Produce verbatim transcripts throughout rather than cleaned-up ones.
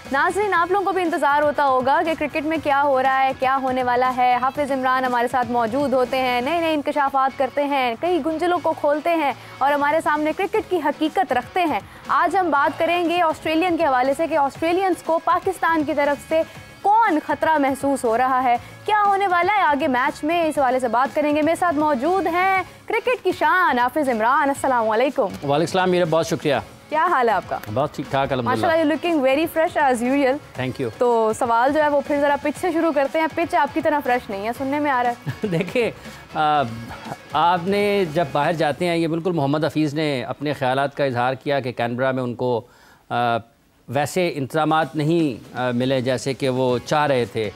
नाज़रीन, आप लोगों को भी इंतज़ार होता होगा कि क्रिकेट में क्या हो रहा है, क्या होने वाला है। हाफिज़ इमरान हमारे साथ मौजूद होते हैं, नए नए इंकशाफात करते हैं, कई गुंजलों को खोलते हैं और हमारे सामने क्रिकेट की हकीकत रखते हैं। आज हम बात करेंगे ऑस्ट्रेलियन के हवाले से कि ऑस्ट्रेलियंस को पाकिस्तान की तरफ से कौन खतरा महसूस हो रहा है, क्या होने वाला है आगे मैच में, इस हवाले से बात करेंगे। मेरे साथ मौजूद हैं क्रिकेट की शान हाफिज़ इमरान। अस्सलाम वालेकुम। वालेकुम सलाम, मेरा बहुत शुक्रिया। क्या हाल है आपका? बहुत ठीक ठाक, माशाल्लाह, you looking very fresh as usual. Thank you. तो सवाल जो है वो फिर ज़रा पिच से शुरू करते हैं। पिच आपकी तरह फ्रेश नहीं है, सुनने में आ रहा है। देखिए, आपने जब बाहर जाते हैं, ये बिल्कुल मोहम्मद हफीज़ ने अपने ख्यालात का इजहार किया कि कैनबरा में उनको आ, वैसे इंतज़ामात नहीं आ, मिले जैसे कि वो चाह रहे थे।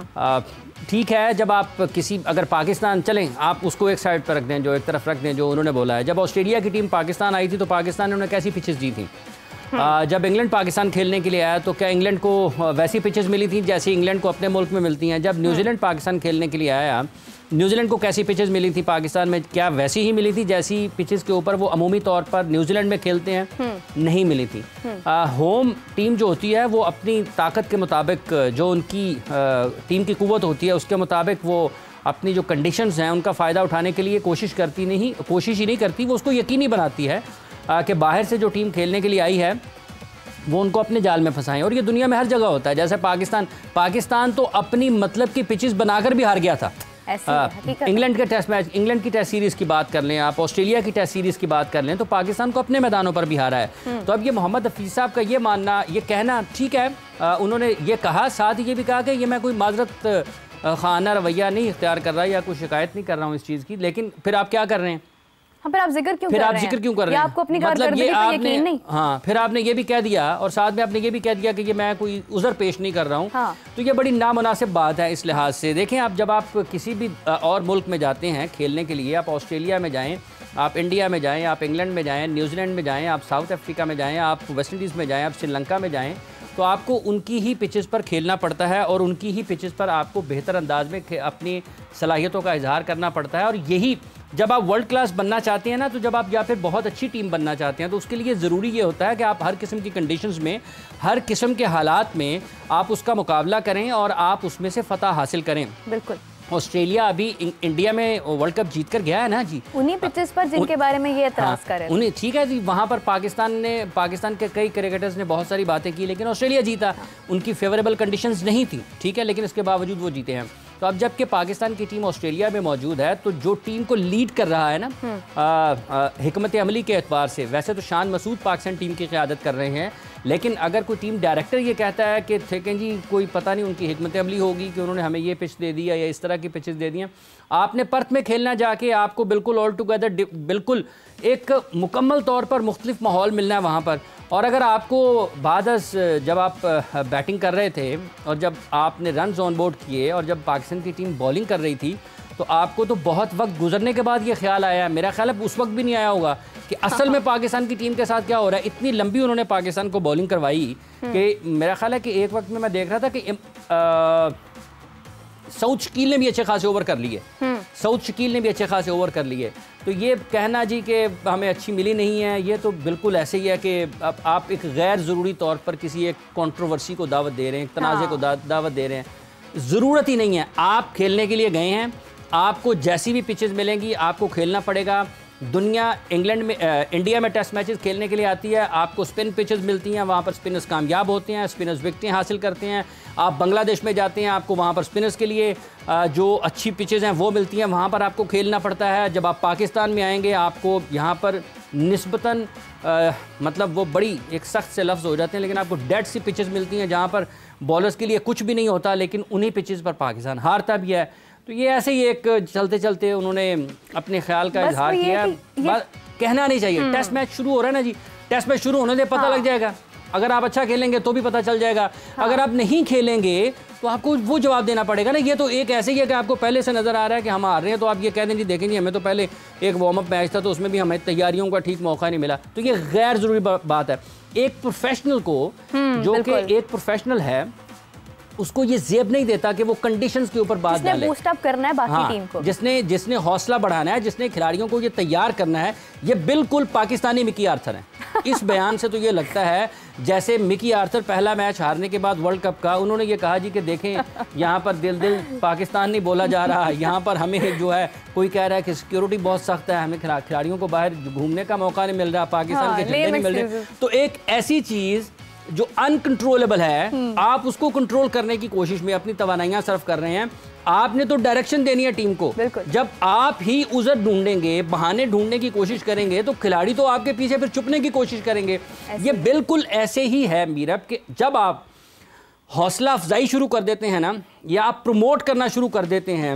ठीक है, जब आप किसी अगर पाकिस्तान चलें, आप उसको एक साइड पर रख दें, जो एक तरफ रख दें जो उन्होंने बोला है। जब ऑस्ट्रेलिया की टीम पाकिस्तान आई थी तो पाकिस्तान ने उन्हें कैसी पिचेस दी थी? आ, जब इंग्लैंड पाकिस्तान खेलने के लिए आया तो क्या इंग्लैंड को वैसी पिचेस मिली थी जैसी इंग्लैंड को अपने मुल्क में मिलती हैं? जब न्यूजीलैंड पाकिस्तान खेलने के लिए आया, न्यूजीलैंड को कैसी पिचेस मिली थी पाकिस्तान में? क्या वैसी ही मिली थी जैसी पिचेस के ऊपर वो अमूमी तौर पर न्यूजीलैंड में खेलते हैं? नहीं मिली थी। आ, होम टीम जो होती है वो अपनी ताकत के मुताबिक, जो उनकी आ, टीम की कुव्वत होती है उसके मुताबिक वो अपनी जो कंडीशंस हैं उनका फ़ायदा उठाने के लिए कोशिश करती नहीं कोशिश ही नहीं करती, वो उसको यकीनी बनाती है आ, कि बाहर से जो टीम खेलने के लिए आई है वो उनको अपने जाल में फंसाएं। और ये दुनिया में हर जगह होता है। जैसे पाकिस्तान पाकिस्तान तो अपनी मतलब की पिचेस बनाकर भी हार गया था। इंग्लैंड के टेस्ट मैच, इंग्लैंड की टेस्ट सीरीज़ की बात कर लें, आप ऑस्ट्रेलिया की टेस्ट सीरीज़ की बात कर लें, तो पाकिस्तान को अपने मैदानों पर भी हारा है। तो अब ये मोहम्मद हफीज़ साहब का ये मानना, ये कहना ठीक है, आ, उन्होंने ये कहा, साथ ही ये भी कहा कि ये मैं कोई माजरत खाना रवैया नहीं इख्तियार कर रहा या कोई शिकायत नहीं कर रहा हूँ इस चीज़ की, लेकिन फिर आप क्या कर रहे हैं? हाँ, फिर आप जिक्र क्यों फिर कर आप रहे जिक्र हैं? क्यों कर रहे हैं? आपको अपनी मतलब ये आपने नहीं? हाँ, फिर आपने ये भी कह दिया और साथ में आपने ये भी कह दिया कि ये मैं कोई उज़र पेश नहीं कर रहा हूँ। हाँ। तो ये बड़ी नामुनासिब बात है इस लिहाज से। देखें, आप जब आप किसी भी और मुल्क में जाते हैं खेलने के लिए, आप ऑस्ट्रेलिया में जाएँ, आप इंडिया में जाएँ, आप इंग्लैंड में जाएँ, न्यूजीलैंड में जाएँ, आप साउथ अफ्रीका में जाएँ, आप वेस्ट इंडीज़ में जाएँ, आप श्रीलंका में जाएँ, तो आपको उनकी ही पिचेस पर खेलना पड़ता है और उनकी ही पिचेस पर आपको बेहतर अंदाज में अपनी सलाहियतों का इजहार करना पड़ता है। और यही जब आप वर्ल्ड क्लास बनना चाहते हैं ना, तो जब आप या फिर बहुत अच्छी टीम बनना चाहते हैं, तो उसके लिए ज़रूरी ये होता है कि आप हर किस्म की कंडीशंस में, हर किस्म के हालात में आप उसका मुकाबला करें और आप उसमें से फ़तह हासिल करें। बिल्कुल। ऑस्ट्रेलिया अभी इंडिया में वर्ल्ड कप जीत कर गया है ना जी, उन्हीं पिचेस पर जिनके बारे में ये एतराज़ हाँ, करें उन्हें ठीक है जी। वहाँ पर पाकिस्तान ने पाकिस्तान के कई क्रिकेटर्स ने बहुत सारी बातें की, लेकिन ऑस्ट्रेलिया जीता। हाँ। उनकी फेवरेबल कंडीशंस नहीं थी, ठीक है, लेकिन इसके बावजूद वो जीते हैं। तो अब जबकि पाकिस्तान की टीम ऑस्ट्रेलिया में मौजूद है, तो जो टीम को लीड कर रहा है ना हिकमत अमली के एतबार से, वैसे तो शान मसूद पाकिस्तान टीम की क़यादत कर रहे हैं, लेकिन अगर कोई टीम डायरेक्टर ये कहता है कि देखें जी कोई पता नहीं उनकी हिकमत अमली होगी कि उन्होंने हमें ये पिच दे दिया या इस तरह की पिचेस दे दिया, आपने पर्थ में खेलना जाके आपको बिल्कुल ऑल टुगेदर बिल्कुल एक मुकम्मल तौर पर मुख्तलिफ माहौल मिलना है वहाँ पर। और अगर आपको बाद जब आप बैटिंग कर रहे थे और जब आपने रन ऑन बोर्ड किए और जब पाकिस्तान की टीम बॉलिंग कर रही थी, तो आपको तो बहुत वक्त गुजरने के बाद ये ख्याल आया, मेरा ख्याल है उस वक्त भी नहीं आया होगा कि असल में पाकिस्तान की टीम के साथ क्या हो रहा है। इतनी लंबी उन्होंने पाकिस्तान को बॉलिंग करवाई कि मेरा ख्याल है कि एक वक्त में मैं देख रहा था कि सऊद शकील ने भी अच्छे खासे ओवर कर लिए सऊद शकील ने भी अच्छे खासे ओवर कर लिए। तो ये कहना जी कि हमें अच्छी मिली नहीं है, ये तो बिल्कुल ऐसे ही है कि अब आप एक गैर ज़रूरी तौर पर किसी एक कंट्रोवर्सी को दावत दे रहे हैं, एक तनाज़े को दा, दावत दे रहे हैं। ज़रूरत ही नहीं है, आप खेलने के लिए गए हैं, आपको जैसी भी पिचेस मिलेंगी आपको खेलना पड़ेगा। दुनिया इंग्लैंड में आ, इंडिया में टेस्ट मैचेस खेलने के लिए आती है, आपको स्पिन पिचेस मिलती हैं, वहाँ पर स्पिनर्स कामयाब होते हैं, स्पिनर्स विकेटें हासिल करते हैं। आप बांग्लादेश में जाते हैं, आपको वहाँ पर स्पिनर्स के लिए आ, जो अच्छी पिचेस हैं वो मिलती हैं, वहाँ पर आपको खेलना पड़ता है। जब आप पाकिस्तान में आएंगे आपको यहाँ पर निस्बतन मतलब वो बड़ी एक सख्त से लफ्ज़ हो जाते हैं, लेकिन आपको डेड सी पिचेस मिलती हैं जहाँ पर बॉलर्स के लिए कुछ भी नहीं होता, लेकिन उन्हीं पिचेस पर पाकिस्तान हारता भी है। तो ये ऐसे ही एक चलते चलते उन्होंने अपने ख्याल का इजहार किया। कहना नहीं चाहिए। टेस्ट मैच शुरू हो रहा है ना जी, टेस्ट मैच शुरू होने से पता हाँ। लग जाएगा। अगर आप अच्छा खेलेंगे तो भी पता चल जाएगा, हाँ। अगर आप नहीं खेलेंगे तो आपको वो जवाब देना पड़ेगा ना। ये तो एक ऐसे ही है कि आपको पहले से नज़र आ रहा है कि हम हार रहे हैं, तो आप ये कह दें जी देखें जी हमें तो पहले एक वार्म अप मैच था तो उसमें भी हमें तैयारियों का ठीक मौका नहीं मिला। तो ये गैर ज़रूरी बात है। एक प्रोफेशनल को जो कि एक प्रोफेशनल है उसको ये जेब नहीं देता कि वो कंडीशंस के ऊपर बात डाले। बूस्ट अप करना है बाकी हाँ, टीम को, जिसने जिसने हौसला बढ़ाना है, जिसने खिलाड़ियों को ये तैयार करना है, ये बिल्कुल पाकिस्तानी मिकी आर्थर है। इस बयान से तो ये लगता है जैसे मिकी आर्थर पहला मैच हारने के बाद वर्ल्ड कप का, उन्होंने ये कहा जी कि देखें यहाँ पर दिल दिल पाकिस्तान नहीं बोला जा रहा, यहाँ पर हमें जो है कोई कह रहा है कि सिक्योरिटी बहुत सख्त है, हमें खिलाड़ियों को बाहर घूमने का मौका नहीं मिल रहा, पाकिस्तान हाँ, के झंडे नहीं मिल रहे। तो एक ऐसी चीज़ जो अनकंट्रोलेबल है, आप उसको कंट्रोल करने की कोशिश में अपनी तवानाइयां सर्व कर रहे हैं। आपने तो डायरेक्शन देनी है टीम को। जब आप ही उज़र ढूंढेंगे, बहाने ढूंढने की कोशिश करेंगे, तो खिलाड़ी तो आपके पीछे फिर छुपने की कोशिश करेंगे। ये बिल्कुल ऐसे ही है मीरब कि जब आप हौसला अफजाई शुरू कर देते हैं ना, या आप प्रमोट करना शुरू कर देते हैं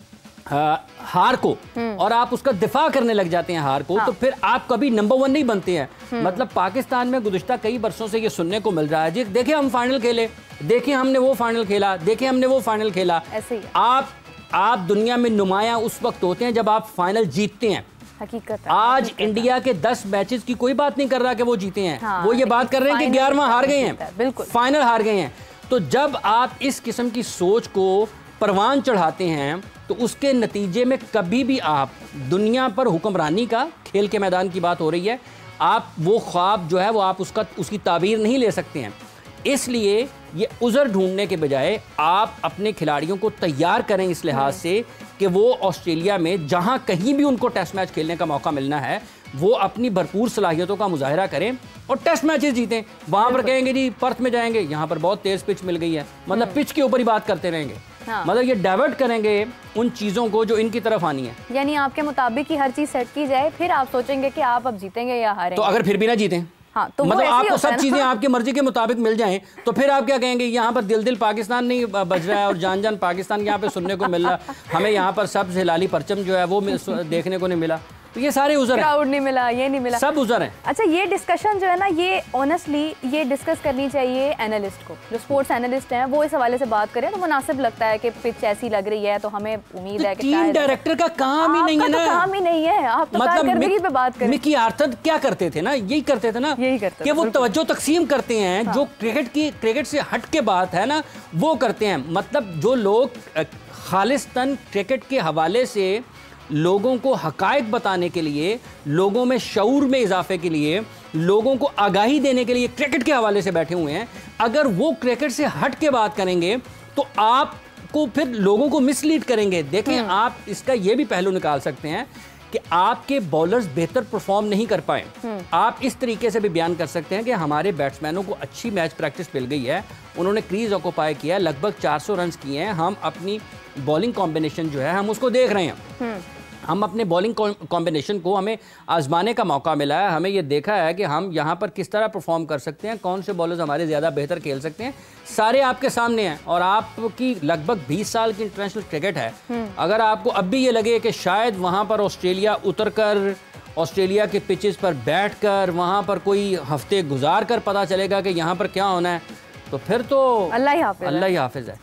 हार को, और आप उसका दिफा करने लग जाते हैं हार को, हाँ। तो फिर आप कभी नंबर वन नहीं बनते हैं। मतलब पाकिस्तान में गुज़िश्ता कई बरसों से ये सुनने को मिल रहा है जी, देखिए हम फाइनल खेले, देखिए हमने वो फाइनल खेला, देखिए हमने वो फाइनल खेला। ऐसे ही आप आप दुनिया में नुमाया उस वक्त होते हैं जब आप फाइनल जीतते हैं। हकीकत आज हकीकत इंडिया के दस मैचेस की कोई बात नहीं कर रहा कि वो जीते हैं, हाँ, वो ये बात कर रहे हैं कि ग्यारहवां हार गए हैं, बिल्कुल फाइनल हार गए हैं। तो जब आप इस किस्म की सोच को परवान चढ़ाते हैं, तो उसके नतीजे में कभी भी आप दुनिया पर हुक्मरानी का, खेल के मैदान की बात हो रही है, आप वो ख्वाब जो है वो आप उसका उसकी ताबीर नहीं ले सकते हैं। इसलिए ये उज़र ढूंढने के बजाय आप अपने खिलाड़ियों को तैयार करें इस लिहाज से कि वो ऑस्ट्रेलिया में जहां कहीं भी उनको टेस्ट मैच खेलने का मौका मिलना है, वो अपनी भरपूर सलाहियतों का मुजाहरा करें और टेस्ट मैचेस जीतें। वहां पर कहेंगे जी पर्थ में जाएंगे, यहाँ पर बहुत तेज़ पिच मिल गई है, मतलब पिच के ऊपर ही बात करते रहेंगे। हाँ। मतलब ये डाइवर्ट करेंगे उन चीज़ों को जो इनकी तरफ आनी है। यानी आपके मुताबिक ही हर चीज़ सेट की जाए, फिर आप सोचेंगे कि आप अब जीतेंगे या हारेंगे। तो अगर फिर भी ना जीतें, हाँ, तो मतलब आपको सब चीजें आपकी मर्जी के मुताबिक मिल जाएं, तो फिर आप क्या कहेंगे, यहाँ पर दिल दिल पाकिस्तान नहीं बज रहा है और जान जान पाकिस्तान यहाँ पे सुनने को मिल रहा, हमें यहाँ पर सब्ज़ हिलाली परचम जो है वो देखने को नहीं मिला। तो ये सारे उज़र हैं, क्राउड नहीं मिला, ये नहीं मिला, सब उज़र हैं। अच्छा, ये डिस्कशन जो है ना, ये ऑनेस्टली ये डिस्कस करनी चाहिए एनालिस्ट को, जो स्पोर्ट्स एनालिस्ट हैं, वो इस हवाले से बात करें तो मुनासिब लगता है कि पिच ऐसी लग रही है, तो हमें उम्मीद है कि टीम डायरेक्टर का काम ही नहीं है ना, काम ही नहीं है, आप तो कारकर्दगी पे बात करें। मिकी आर्थर क्या करते थे ना, यही करते थे ना, यही करते कि वो तवज्जो तकसीम करते हैं, जो क्रिकेट की क्रिकेट से हट के बात है ना वो करते हैं। मतलब जो लोग खालिस्तन क्रिकेट के हवाले से लोगों को हकायक बताने के लिए, लोगों में शऊर में इजाफे के लिए, लोगों को आगाही देने के लिए क्रिकेट के हवाले से बैठे हुए हैं, अगर वो क्रिकेट से हट के बात करेंगे तो आपको फिर लोगों को मिसलीड करेंगे। देखें, आप इसका ये भी पहलू निकाल सकते हैं कि आपके बॉलर्स बेहतर परफॉर्म नहीं कर पाए। आप इस तरीके से भी बयान कर सकते हैं कि हमारे बैट्समैनों को अच्छी मैच प्रैक्टिस मिल गई है, उन्होंने क्रीज ऑक्यूपाई किया है, लगभग चार सौ रन किए हैं, हम अपनी बॉलिंग कॉम्बिनेशन जो है हम उसको देख रहे हैं, हम अपने बॉलिंग कॉम्बिनेशन को हमें आजमाने का मौका मिला है, हमें ये देखा है कि हम यहाँ पर किस तरह परफॉर्म कर सकते हैं, कौन से बॉलर्स हमारे ज़्यादा बेहतर खेल सकते हैं, सारे आपके सामने हैं। और आपकी लगभग बीस साल की इंटरनेशनल क्रिकेट है, अगर आपको अब भी ये लगे कि शायद वहाँ पर ऑस्ट्रेलिया उतर कर, ऑस्ट्रेलिया के पिचेस पर बैठ कर, वहाँ पर कोई हफ्ते गुजार कर पता चलेगा कि यहाँ पर क्या होना है, तो फिर तो अल्लाह ही हाफिज़, अल्लाह ही हाफिज़ है।